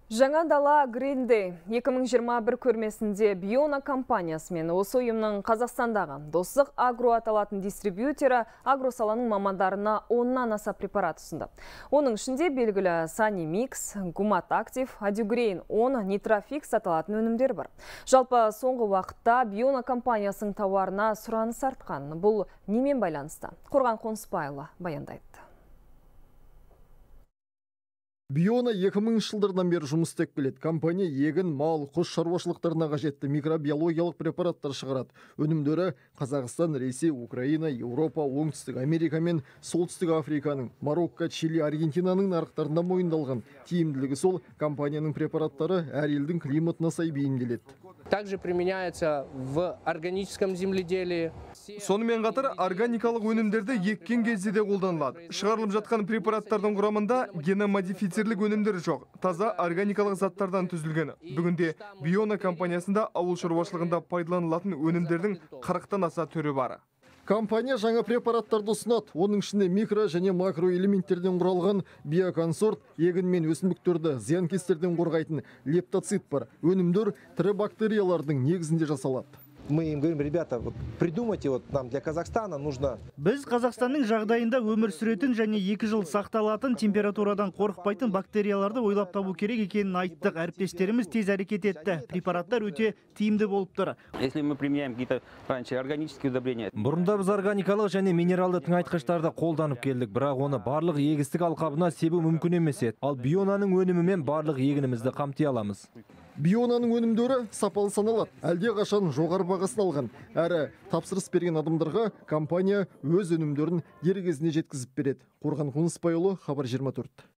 Жаңа дала Green Day 2021 көрмесінде Биона компаниясымен осы ұйымның Қазақстандағы Достық Агро аталатын дистрибьютері агросаланың мамандарына 10-нан аса препарат ұсынды. Оның ішінде белгілі Sunny Mix, Gumat Active, Adugrein 10, Nitrafix аталатын өнімдер бар. Жалпы соңғы уақытта Биона компаниясының тауарына сұраныс артқан. Бұл немен байланысты? Қорған Қонысбайұлы баяндайды. Биона 2000 жылдардан бері жұмыс істеп келеді. Компания егін, мал, құс шаруашылықтарына қажетті микробиологиялық препараттар шығарады. Өнімдері Қазақстан, Ресей, Украина, Еуропа, Оңтүстік Америка мен Солтүстік Африканың, Марокко, Чили, Аргентинаның нарықтарында мойындалған. Тиімділігі сол, компанияның препараттары әр елдің климатына сай бейімделеді. Также применяется в органическом земледелии. Сонымен қатар органикалық өнімдерді еккен кезде де қолданылады. Шығарылып жатқан препараттардың құрамында геномодифицерлік өнімдер жоқ. Таза органикалық заттардан түзілген. Бүгінде Биона компаниясында ауыл шаруашылығында пайдаланылатын өнімдердің 40-тан аса түрі бар. Компания жаңа препараттарды ұсынады. Оның ішінде микро және макро элементтерден құралған биоконсорт, егін мен өсімдіктерді зиянкестерден қорғайтын лептоцит бар. Өнімдер тірі бактериялардың негізінде жасалады. Мы им говорим: ребята, придумайте, нам для Казахстана нужно. Біз Қазақстанның жағдайында өмір сүретін және 2 жыл сақталатын температурадан қорықпайтын бактерияларды ойлап табу керек екенін айттық. Әріптестеріміз тез әрекет етті. Препараттар өте тиімді болып тұр. Если мы применяем какие-то раньше органические удобрения. Бұрында біз органикалық және минералды тыңайтқыштарды қолданып келдік, бірақ оны барлық егістік алқабына себу мүмкін емес еді. Ал Бионаның өнімімен барлық егінімізді қамти аламыз. Бионаның өнімдері сапалы саналады. Әлде қашан жоғары бағасын алған. Әрі тапсырыс берген адамдарға компания өз өнімдерін дер кезінде жеткізіп береді. Қорған Қонысбайұлы, Хабар 24.